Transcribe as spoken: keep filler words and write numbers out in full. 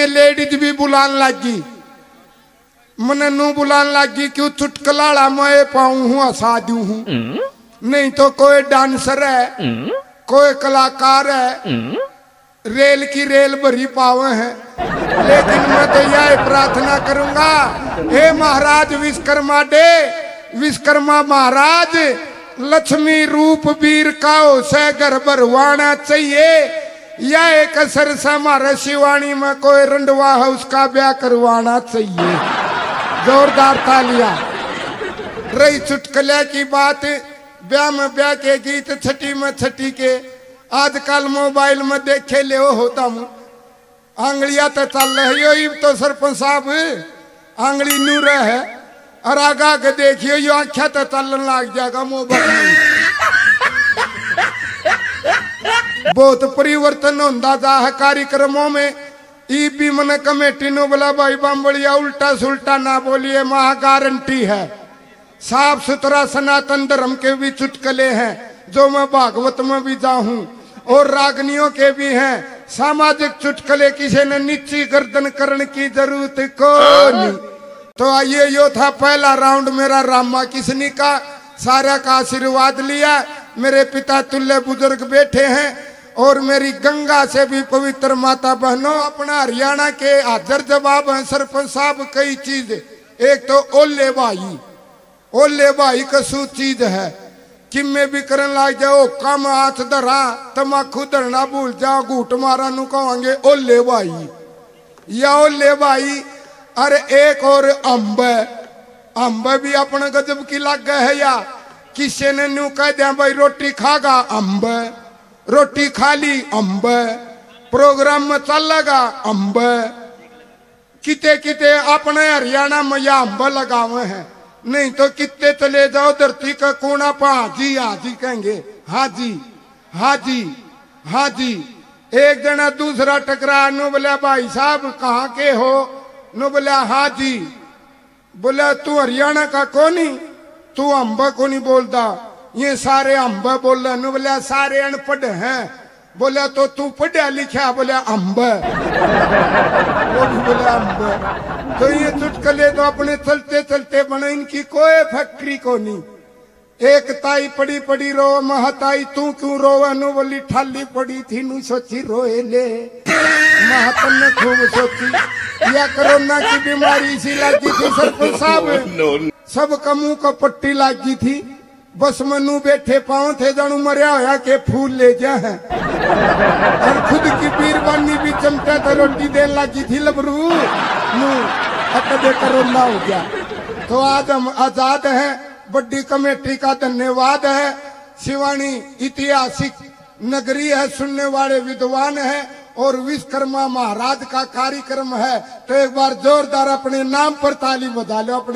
ये लेडीज भी बुलान लगी, मने नू बुलान लगी क्यों चुटकलाड़ा मैं पाऊं हूँ असाधु हूँ। नहीं तो कोई डांसर है, कोई कलाकार है, रेल की रेल भरी पावे है। लेकिन मैं तो यह प्रार्थना करूंगा, हे महाराज विश्वकर्मा डे, विश्वकर्मा महाराज, लक्ष्मी रूप वीर काओ से घर भरवाना चाहिए, या एक असर से हमारे शिवानी में कोई रंडवा है उसका ब्याह करवाना चाहिए। जोरदार तालियां। रही चुटकुले की बात, ब्याह में ब्याह के गीत, छठी में छठी के। आजकल मोबाइल में देखे ले होता हूँ, आंगलिया तो चल रही हो तो सरपंच साहब आंगली नूर है, और आगा के देखियो यो आख्या तो चलन लग जाएगा मोबाइल में। बहुत परिवर्तन होता जा है कार्यक्रमों में। ई भी मन कमेटी नो बोला भाई बामबड़िया उल्टा सुल्टा ना बोलिए, महा गारंटी है। साफ सुथरा सनातन धर्म के भी चुटकले हैं जो मैं भागवत में भी जाऊं, और रागनियों के भी हैं। सामाजिक चुटकले किसी ने नीची गर्दन करने की जरूरत को नहीं। तो आइए, यो था पहला राउंड मेरा रामा किसनी का। सारा का आशीर्वाद लिया। मेरे पिता तुल्य बुजुर्ग बैठे हैं, और मेरी गंगा से भी पवित्र माता बहनों, अपना हरियाणा के हाजिर जवाब है सरपंच साहब कई चीज। एक तो ओले भाई, ओले भाई कसू चीज है कि मैं भी करन लग जाओ, कम हाथ धरा, तमाकू धरना भूल जाओ, घूट मारा नु कहेंगे ओले भाई, या ओले भाई। अरे एक और अम्ब, अम्ब भी अपने गजब की लग है। या किसी ने न्यू कह दिया भाई रोटी खागा, अम्ब, रोटी खा ली, अम्ब, प्रोग्राम में चलेगा, अम्ब। किते किते अपने हरियाणा में या अम्ब लगावे हैं, नहीं तो कितने चले जाओ धरती का कोना पा हाजी हाजी कहेंगे, हाजी हाजी हाजी। एक जना दूसरा टकरा, नो बोला भाई साहब कहाँ के हो, नो बोला हाजी। बोला तू हरियाणा का कोनी, तू अम्ब को नहीं बोलता, ये सारे अम्ब बोल रहे। नो बोला सारे अनपढ़ हैं। बोला तो तू पढ़ा लिखा, बोला अम्ब, वो भी बोला अम्ब। तो ये चुटकले तो अपने चलते चलते बने, इनकी कोई फैक्ट्री को नहीं। एक ताई पड़ी पड़ी रो, महताई तू क्यों रोवा, नो बोली ठाली पड़ी थी, नु सोची रोए ले। महतन ने खूब सोची, या कोरोना की बीमारी सी लगी थी सरपंच साहब, सबका मुंह को पट्टी लगी थी, बस मनु बैठे पाँव थे जानू मरिया होया के फूल ले जा है। और खुद की पीरबानी भी चमचा तो रोटी देने लगी थी लबरू, नू अकदे कोरोना हो गया। तो आज हम आजाद हैं, बड़ी कमेटी का धन्यवाद है। शिवानी ऐतिहासिक नगरी है, सुनने वाले विद्वान है, और विश्वकर्मा महाराज का कार्यक्रम है। तो एक बार जोरदार अपने नाम पर ताली बजा लो। अपने